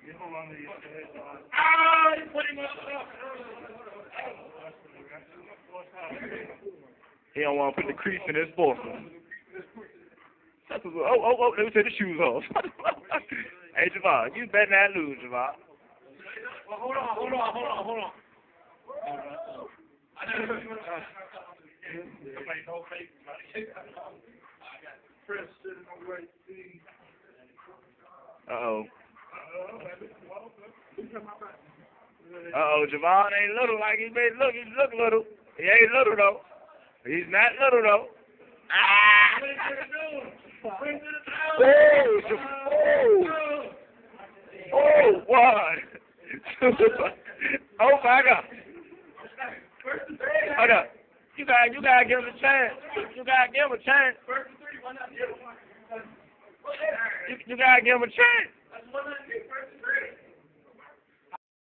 Ah, you put him up. He don't want to put the crease in his boy. Oh, let me take the shoes off. Hey, Javon, you better not lose, Javon. Well, hold on. Somebody no face. Chris sitting on the right seat. Uh-oh. Javon ain't little like he made look. He look little. He ain't little, though. He's not little, though. Ah! Oh, one. Oh, my God. Hold up. You gotta give him a chance. You gotta give him a chance. You gotta give him a chance.